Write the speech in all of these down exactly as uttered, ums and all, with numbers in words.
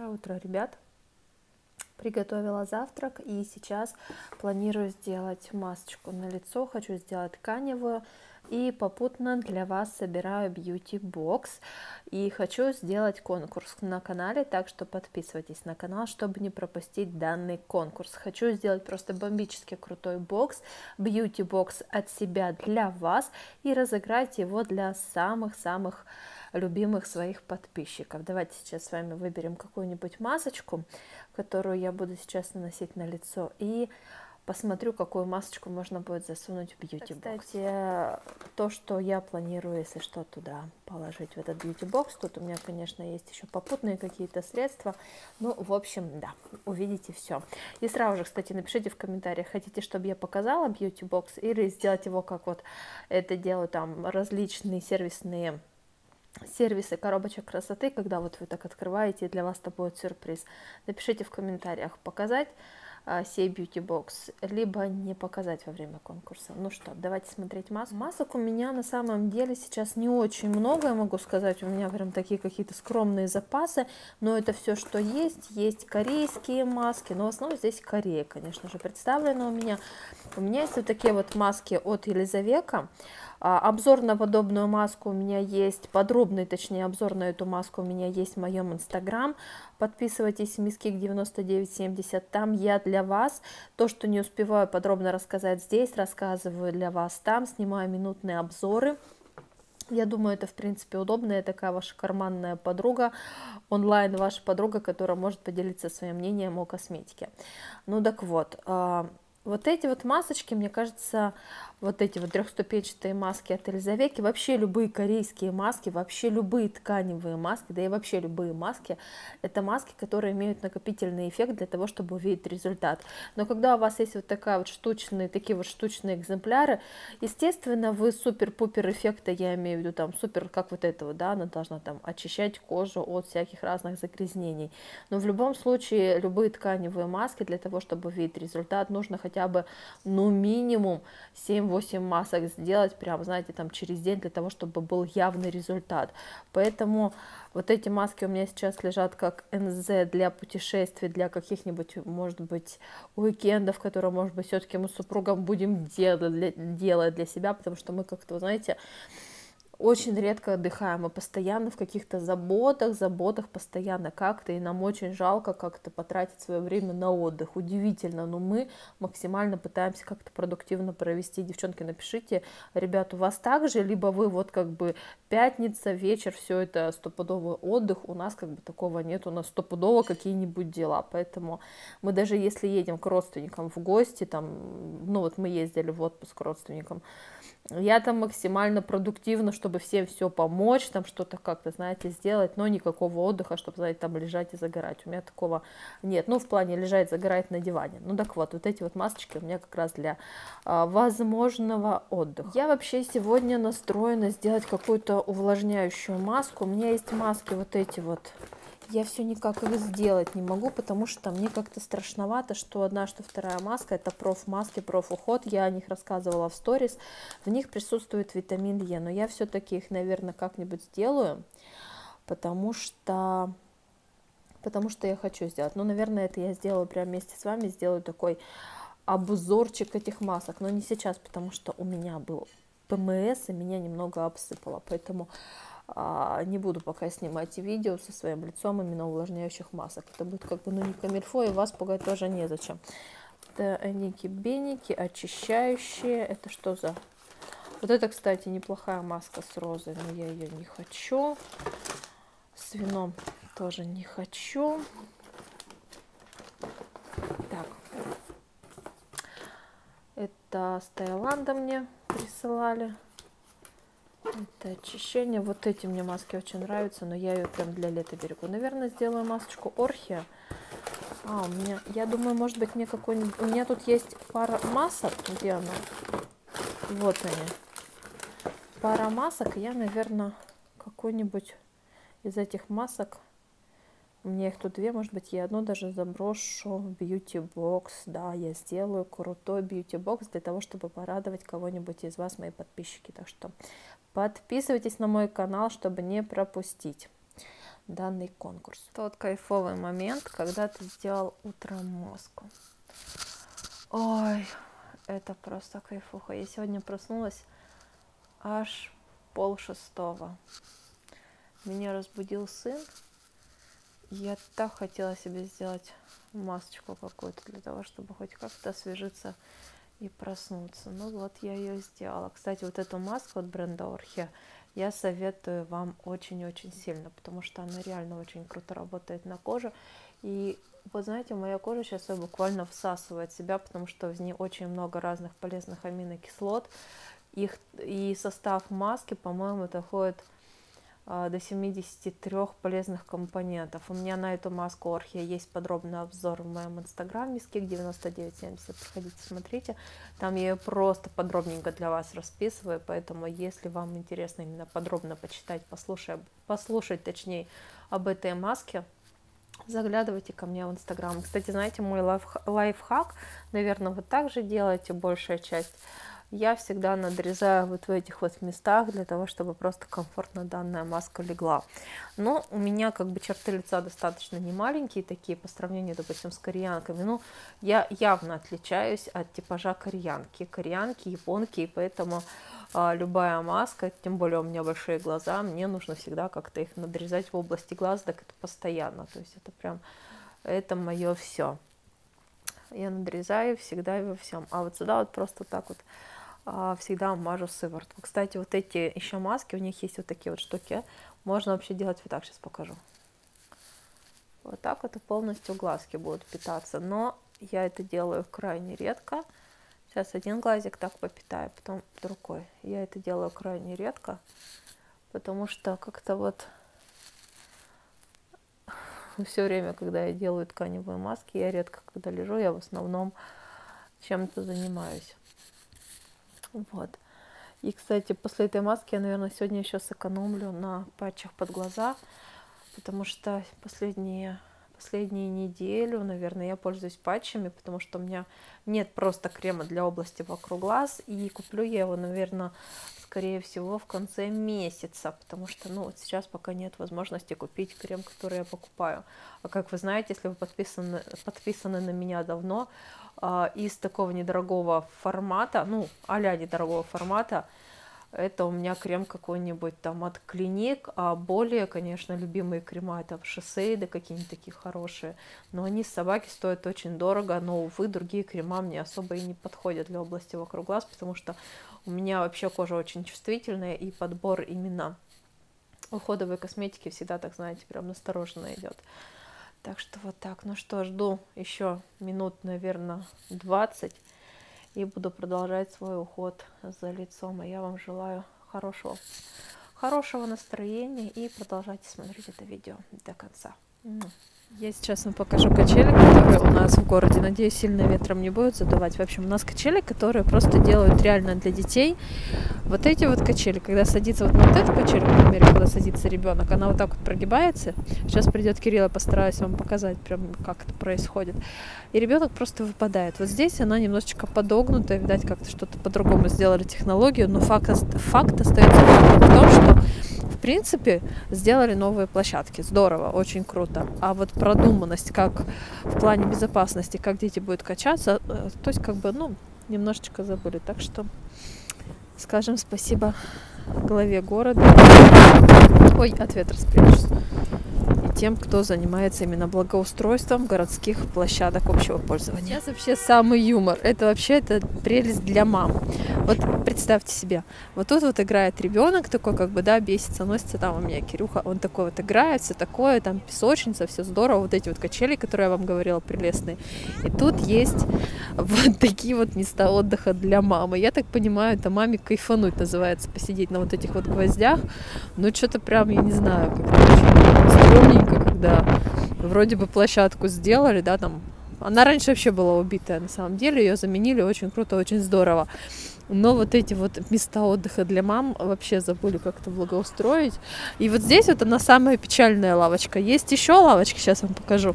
Доброе утро, ребят! Приготовила завтрак и сейчас планирую сделать масочку на лицо. Хочу сделать тканевую и попутно для вас собираю бьюти-бокс. И хочу сделать конкурс на канале, так что подписывайтесь на канал, чтобы не пропустить данный конкурс. Хочу сделать просто бомбически крутой бокс, бьюти-бокс от себя для вас и разыграть его для самых-самых любимых своих подписчиков. Давайте сейчас с вами выберем какую-нибудь масочку, которую я буду сейчас наносить на лицо, и посмотрю, какую масочку можно будет засунуть в бьюти-бокс. Кстати, то, что я планирую, если что, туда положить в этот бьюти-бокс. Тут у меня, конечно, есть еще попутные какие-то средства. Ну, в общем, да, увидите все. И сразу же, кстати, напишите в комментариях, хотите, чтобы я показала бьюти-бокс, или сделать его, как вот это делают там различные сервисные сервисы коробочек красоты, когда вот вы так открываете, и для вас это будет сюрприз. Напишите в комментариях, показать а, сей бьюти-бокс, либо не показать во время конкурса. Ну что, давайте смотреть маску. Масок у меня на самом деле сейчас не очень много, я могу сказать, у меня прям такие какие-то скромные запасы, но это все, что есть. Есть корейские маски, но в основном здесь Корея, конечно же, представлена у меня. У меня есть вот такие вот маски от Елизавека. Обзор на подобную маску у меня есть, подробный, точнее, обзор на эту маску у меня есть в моем инстаграм. Подписывайтесь, мискик девяносто девять семьдесят, там я для вас то, что не успеваю подробно рассказать здесь, рассказываю для вас там, снимаю минутные обзоры. Я думаю, это, в принципе, удобная такая ваша карманная подруга, онлайн ваша подруга, которая может поделиться своим мнением о косметике. Ну так вот, вот эти вот масочки, мне кажется, вот эти вот трехступенчатые маски от Елизаветы, вообще любые корейские маски, вообще любые тканевые маски, да и вообще любые маски, это маски, которые имеют накопительный эффект для того, чтобы увидеть результат. Но когда у вас есть вот такая вот штучные, такие вот штучные экземпляры, естественно, вы супер-пупер эффекта, я имею в виду там супер, как вот этого, да, она должна там очищать кожу от всяких разных загрязнений. Но в любом случае, любые тканевые маски для того, чтобы увидеть результат, нужно хотя бы, ну, минимум семь-восемь масок сделать, прям, знаете, там через день, для того, чтобы был явный результат. Поэтому вот эти маски у меня сейчас лежат как эн зэ для путешествий, для каких-нибудь, может быть, уикендов, которые, может быть, все-таки мы с супругом будем делать для, делать для себя, потому что мы как-то, вы знаете, очень редко отдыхаем, мы постоянно в каких-то заботах, заботах постоянно как-то, и нам очень жалко как-то потратить свое время на отдых. Удивительно, но мы максимально пытаемся как-то продуктивно провести. Девчонки, напишите, ребят, у вас так же, либо вы вот как бы пятница, вечер, все это стопудовый отдых, у нас как бы такого нет, у нас стопудово какие-нибудь дела, поэтому мы даже если едем к родственникам в гости, там, ну вот мы ездили в отпуск к родственникам, я там максимально продуктивно, чтобы всем все помочь, там что-то как-то, знаете, сделать, но никакого отдыха, чтобы, знаете, там лежать и загорать. У меня такого нет. Ну, в плане лежать, загорать на диване. Ну, так вот, вот эти вот масочки у меня как раз для а, возможного отдыха. Я вообще сегодня настроена сделать какую-то увлажняющую маску. У меня есть маски вот эти вот. Я все никак их сделать не могу, потому что мне как-то страшновато, что одна, что вторая маска, это проф-маски, проф-уход, я о них рассказывала в сторис, в них присутствует витамин Е, но я все-таки их, наверное, как-нибудь сделаю, потому что, потому что я хочу сделать. Ну, наверное, это я сделаю прямо вместе с вами, сделаю такой обзорчик этих масок, но не сейчас, потому что у меня был пэ эм эс, и меня немного обсыпало, поэтому не буду пока снимать видео со своим лицом именно увлажняющих масок. Это будет как бы, ну, не камильфо, и вас пугать тоже незачем. Это ники-беники, очищающие. Это что за... Вот это, кстати, неплохая маска с розой, но я ее не хочу. С вином тоже не хочу. Так. Это с Таиланда мне присылали. Это очищение. Вот эти мне маски очень нравятся, но я ее прям для лета берегу. Наверное, сделаю масочку Орхия. А, у меня, я думаю, может быть, мне какой-нибудь... У меня тут есть пара масок. Где она? Вот они. Пара масок. Я, наверное, какой-нибудь из этих масок... У меня их тут две, может быть, я одну даже заброшу в бьюти-бокс. Да, я сделаю крутой бьюти-бокс для того, чтобы порадовать кого-нибудь из вас, мои подписчики. Так что подписывайтесь на мой канал, чтобы не пропустить. данный конкурс. Тот кайфовый момент, когда ты сделал утром маску. Ой, это просто кайфуха. Я сегодня проснулась аж пол шестого. Меня разбудил сын. Я так хотела себе сделать масочку какую-то для того, чтобы хоть как-то освежиться и проснуться. Ну вот я ее сделала. Кстати, вот эту маску от бренда Orhe я советую вам очень-очень сильно, потому что она реально очень круто работает на коже. И вот знаете, моя кожа сейчас ее буквально всасывает в себя, потому что в ней очень много разных полезных аминокислот. Их и состав маски, по-моему, доходит до семидесяти трёх полезных компонентов. У меня на эту маску Orhe есть подробный обзор в моем инстаграме Мискик девяносто девять семьдесят. Проходите, смотрите. Там я ее просто подробненько для вас расписываю, поэтому если вам интересно именно подробно почитать, послушать, послушать точнее об этой маске, заглядывайте ко мне в инстаграм. Кстати, знаете, мой лайф, лайфхак, наверное, вы также делаете, большая часть. Я всегда надрезаю вот в этих вот местах для того, чтобы просто комфортно данная маска легла. Но у меня как бы черты лица достаточно не маленькие такие по сравнению, допустим, с кореянками. Ну, я явно отличаюсь от типажа кореянки. Кореянки, японки, и поэтому а, любая маска, тем более у меня большие глаза, мне нужно всегда как-то их надрезать в области глаз, так это постоянно. То есть это прям, это мое все. Я надрезаю всегда и во всем. А вот сюда вот просто так вот всегда мажу сыворотку. Кстати, вот эти еще маски, у них есть вот такие вот штуки. Можно вообще делать вот так, сейчас покажу. Вот так вот и полностью глазки будут питаться. Но я это делаю крайне редко. Сейчас один глазик так попитаю, потом другой. Я это делаю крайне редко, потому что как-то вот все время, когда я делаю тканевые маски, я редко когда лежу, я в основном чем-то занимаюсь. Вот. И, кстати, после этой маски я, наверное, сегодня еще сэкономлю на патчах под глаза, потому что последние, последние неделю, наверное, я пользуюсь патчами, потому что у меня нет просто крема для области вокруг глаз, и куплю я его, наверное, скорее всего, в конце месяца, потому что, ну, вот сейчас пока нет возможности купить крем, который я покупаю. А как вы знаете, если вы подписаны, подписаны на меня давно, из такого недорогого формата, ну, а-ля недорогого формата, это у меня крем какой-нибудь там от Клиник, а более, конечно, любимые крема это Шисейды, какие-нибудь такие хорошие, но они с собаки стоят очень дорого, но, увы, другие крема мне особо и не подходят для области вокруг глаз, потому что у меня вообще кожа очень чувствительная, и подбор именно уходовой косметики всегда, так знаете, прям настороженно идет. Так что вот так. Ну что, жду еще минут, наверное, двадцать. И буду продолжать свой уход за лицом. А я вам желаю хорошего, хорошего настроения. И продолжайте смотреть это видео до конца. Я сейчас вам покажу качели, которые у нас в городе. Надеюсь, сильно ветром не будет задувать. В общем, у нас качели, которые просто делают реально для детей. Вот эти вот качели, когда садится вот на вот эту качель, например, когда садится ребенок, она вот так вот прогибается. Сейчас придет Кирилл, я постараюсь вам показать, прям как это происходит. И ребенок просто выпадает. Вот здесь она немножечко подогнутая, видать, как-то что-то по-другому сделали технологию, но факт, факт остается в том, что в принципе сделали новые площадки. Здорово, очень круто. А вот продуманность, как в плане безопасности, как дети будут качаться, то есть как бы, ну, немножечко забыли. Так что скажем спасибо главе города. Ой, от ветра спрячусь. И тем, кто занимается именно благоустройством городских площадок общего пользования. Сейчас вообще самый юмор. Это вообще это прелесть для мам. Вот представьте себе, вот тут вот играет ребенок такой, как бы, да, бесится, носится, там у меня Кирюха, он такой вот играет, все такое, там песочница, все здорово, вот эти вот качели, которые я вам говорила, прелестные. И тут есть вот такие вот места отдыха для мамы. Я так понимаю, это маме кайфануть называется, посидеть на вот этих вот гвоздях. Ну, что-то прям, я не знаю, как-то очень стрёмненько, когда вроде бы площадку сделали, да, там. Она раньше вообще была убитая, на самом деле, ее заменили, очень круто, очень здорово. Но вот эти вот места отдыха для мам вообще забыли как-то благоустроить. И вот здесь вот она самая печальная лавочка. Есть еще лавочки, сейчас вам покажу.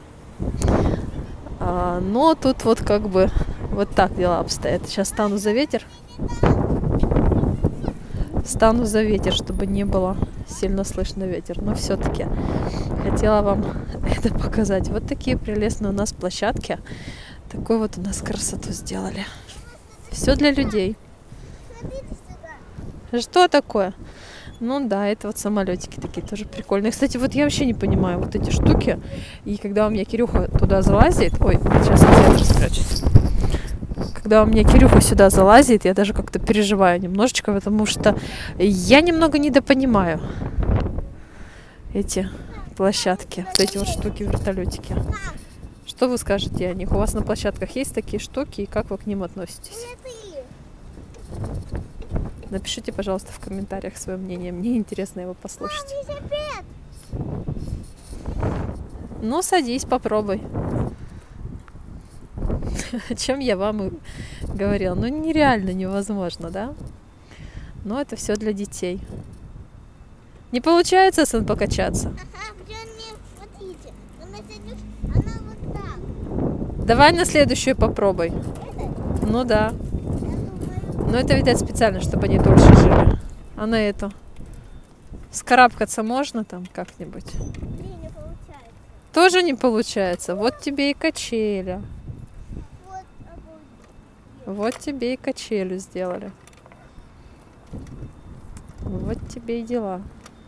А, но тут вот как бы вот так дела обстоят. Сейчас стану за ветер. Стану за ветер, чтобы не было сильно слышно ветер, но все-таки хотела вам это показать. Вот такие прелестные у нас площадки. Такую вот у нас красоту сделали. Все для людей. Что такое? Ну да, это вот самолетики такие тоже прикольные. Кстати, вот я вообще не понимаю вот эти штуки. И когда у меня Кирюха туда залазит... Ой, сейчас я спрячусь. Когда у меня Кирюха сюда залазит, я даже как-то переживаю немножечко, потому что я немного недопонимаю эти площадки, вот эти вот штуки, вертолетики. Что вы скажете о них? У вас на площадках есть такие штуки, и как вы к ним относитесь? Напишите, пожалуйста, в комментариях свое мнение. Мне интересно его послушать. Ну, садись, попробуй. О чем я вам и говорила. Ну, нереально невозможно, да? Но это все для детей. Не получается, сын, покачаться? Давай на следующую попробуй. Ну да. Но это, видать, специально, чтобы они дольше жили. А на эту? Скарабкаться можно там как-нибудь? Не, не получается. Тоже не получается? Вот тебе и качели. Вот, Вот тебе и качели сделали. Вот тебе и дела.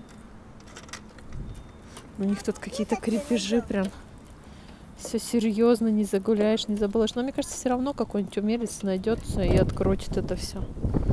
У них тут какие-то крепежи прям. Все серьезно, не загуляешь, не забылаешь. Но мне кажется, все равно какой-нибудь умелец найдется и открутит это все.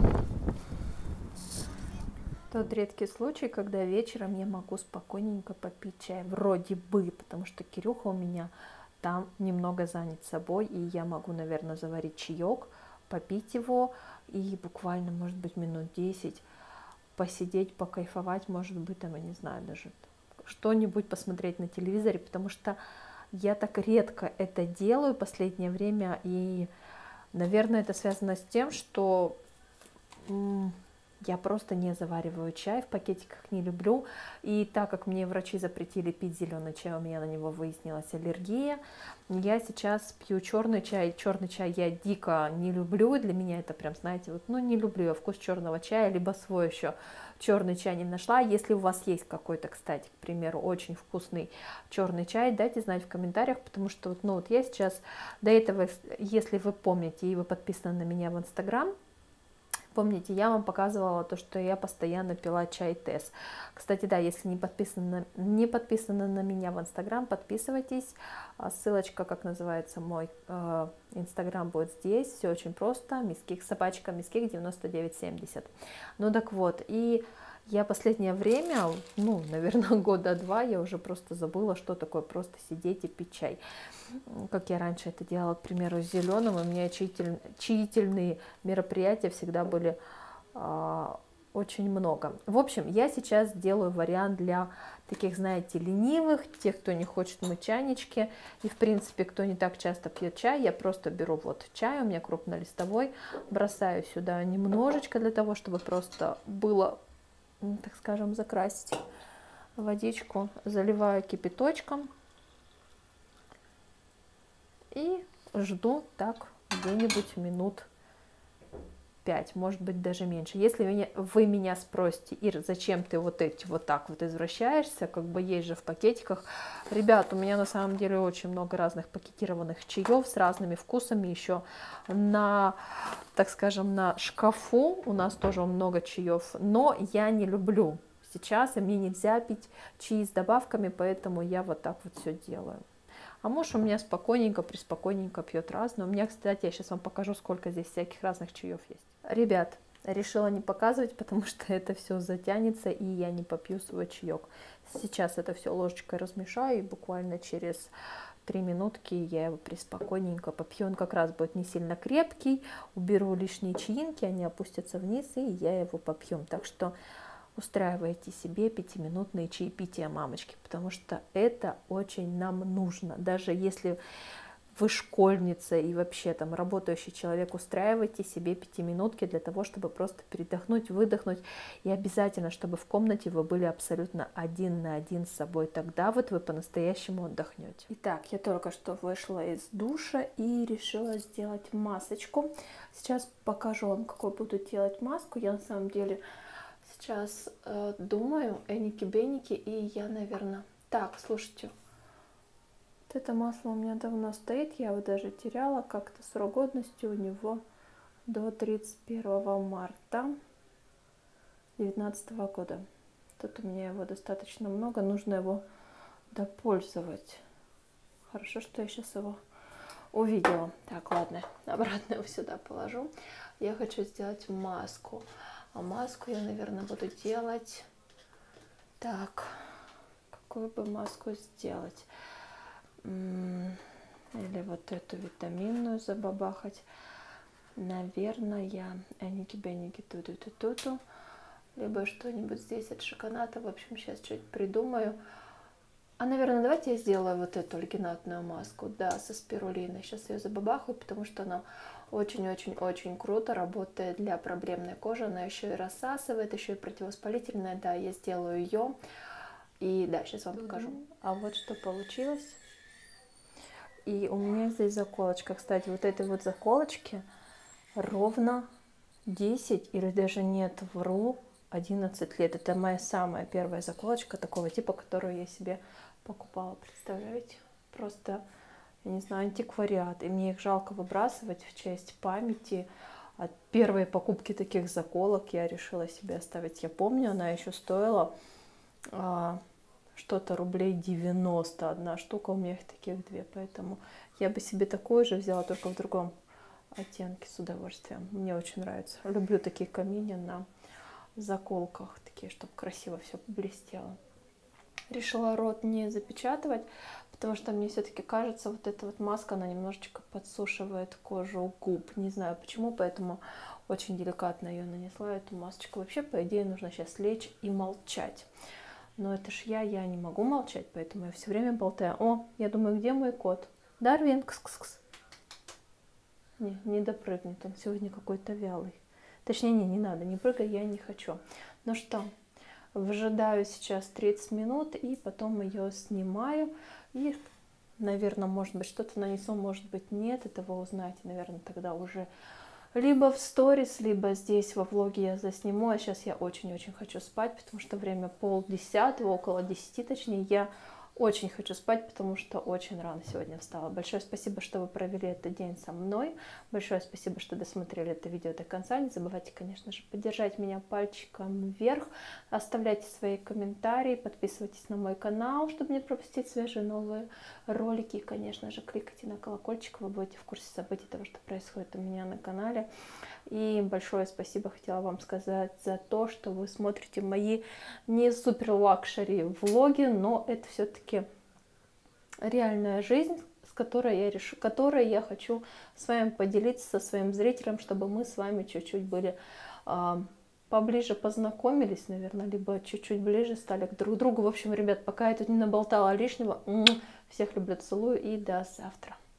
Тот редкий случай, когда вечером я могу спокойненько попить чай. Вроде бы, потому что Кирюха у меня там немного занят собой, и я могу, наверное, заварить чаек, попить его и буквально, может быть, минут десять посидеть, покайфовать, может быть, там, я не знаю, даже что-нибудь посмотреть на телевизоре, потому что я так редко это делаю в последнее время, и, наверное, это связано с тем, что м- я просто не завариваю чай, в пакетиках не люблю, и так как мне врачи запретили пить зеленый чай, у меня на него выяснилась аллергия, я сейчас пью черный чай. Черный чай я дико не люблю, для меня это прям, знаете, вот, ну не люблю я вкус черного чая, либо свой еще черный чай не нашла. Если у вас есть какой-то, кстати, к примеру, очень вкусный черный чай, дайте знать в комментариях, потому что вот, ну, вот я сейчас до этого, если вы помните и вы подписаны на меня в Инстаграм, помните, я вам показывала то, что я постоянно пила чай Тесс. Кстати, да, если не подписаны, не подписаны на меня в Инстаграм, подписывайтесь. Ссылочка, как называется мой э, Инстаграм, будет здесь. Все очень просто. Миских, собачка Миских девяносто девять семьдесят. Ну так вот, и я последнее время, ну, наверное, года два, я уже просто забыла, что такое просто сидеть и пить чай. Как я раньше это делала, к примеру, с зеленым, у меня чаятель, чаятельные мероприятия всегда были э, очень много. В общем, я сейчас делаю вариант для таких, знаете, ленивых, тех, кто не хочет мыть чайнички, и, в принципе, кто не так часто пьет чай, я просто беру вот чай, у меня крупнолистовой, бросаю сюда немножечко для того, чтобы просто было, так скажем, закрасить водичку, заливаю кипяточком и жду так где-нибудь минут пять, может быть, даже меньше. Если меня, вы меня спросите, Ир, зачем ты вот эти вот так вот извращаешься, как бы есть же в пакетиках. Ребят, у меня на самом деле очень много разных пакетированных чаев с разными вкусами. Еще на, так скажем, на шкафу у нас тоже много чаев, но я не люблю сейчас, и мне нельзя пить чаи с добавками, поэтому я вот так вот все делаю. А муж у меня спокойненько, приспокойненько пьет разное. У меня, кстати, я сейчас вам покажу, сколько здесь всяких разных чаев есть. Ребят, решила не показывать, потому что это все затянется, и я не попью свой чаек. Сейчас это все ложечкой размешаю, и буквально через три минутки я его приспокойненько попью. Он как раз будет не сильно крепкий. Уберу лишние чаинки, они опустятся вниз, и я его попью. Так что устраивайте себе пятиминутные чаепития, мамочки, потому что это очень нам нужно. Даже если вы школьница и вообще там работающий человек, устраивайте себе пятиминутки для того, чтобы просто передохнуть, выдохнуть. И обязательно, чтобы в комнате вы были абсолютно один на один с собой. Тогда вот вы по-настоящему отдохнете. Итак, я только что вышла из душа и решила сделать масочку. Сейчас покажу вам, какую буду делать маску. Я на самом деле сейчас э, думаю, эники-беники, и я, наверное... Так, слушайте, вот это масло у меня давно стоит, я его даже теряла, как-то срок годности у него до тридцать первого марта две тысячи девятнадцатого года. Тут у меня его достаточно много, нужно его допользовать. Хорошо, что я сейчас его увидела. Так, ладно, обратно его сюда положу. Я хочу сделать маску. А маску я, наверное, буду делать... Так, какую бы маску сделать? Или вот эту витаминную забабахать. Наверное, эники-беники ту-ту-ту-ту-ту. Либо что-нибудь здесь от шоконата. В общем, сейчас что-то придумаю. А, наверное, давайте я сделаю вот эту альгинатную маску, да, со спирулиной. Сейчас ее забабахаю, потому что она очень-очень-очень круто работает для проблемной кожи. Она еще и рассасывает, еще и противовоспалительная. Да, я сделаю ее. И да, сейчас вам покажу. А вот что получилось. И у меня здесь заколочка. Кстати, вот этой вот заколочки ровно десять, или даже нет, вру, одиннадцать лет. Это моя самая первая заколочка такого типа, которую я себе покупала. Представляете? Просто, я не знаю, антиквариат. И мне их жалко выбрасывать в честь памяти. От первой покупки таких заколок я решила себе оставить. Я помню, она еще стоила а, что-то рублей девяносто. Одна штука, у меня их таких две. Поэтому я бы себе такую же взяла, только в другом оттенке, с удовольствием. Мне очень нравится. Люблю такие камни на заколках, такие, чтобы красиво все блестело. Решила рот не запечатывать, потому что мне все-таки кажется, вот эта вот маска, она немножечко подсушивает кожу губ. Не знаю почему, поэтому очень деликатно ее нанесла, эту масочку. Вообще, по идее, нужно сейчас лечь и молчать. Но это ж я, я не могу молчать, поэтому я все время болтаю. О, я думаю, где мой кот? Дарвин, кс-кс-кс. Не, не допрыгнет, он сегодня какой-то вялый. Точнее, не, не надо, не прыгай, я не хочу. Ну что, выжидаю сейчас тридцать минут, и потом ее снимаю. И, наверное, может быть, что-то нанесу, может быть, нет. Это вы узнаете, наверное, тогда уже либо в сторис, либо здесь во влоге я засниму. А сейчас я очень-очень хочу спать, потому что время полдесятого, около десяти, точнее, я очень хочу спать, потому что очень рано сегодня встала. Большое спасибо, что вы провели этот день со мной. Большое спасибо, что досмотрели это видео до конца. Не забывайте, конечно же, поддержать меня пальчиком вверх. Оставляйте свои комментарии, подписывайтесь на мой канал, чтобы не пропустить свежие новые ролики. И, конечно же, кликайте на колокольчик, вы будете в курсе событий того, что происходит у меня на канале. И большое спасибо хотела вам сказать за то, что вы смотрите мои не супер лакшери влоги, но это все-таки реальная жизнь, с которой я решу, которой я хочу с вами поделиться со своим зрителем, чтобы мы с вами чуть-чуть были а, поближе познакомились, наверное, либо чуть-чуть ближе стали к друг другу. В общем, ребят, пока я тут не наболтала лишнего, всех люблю, целую и до завтра.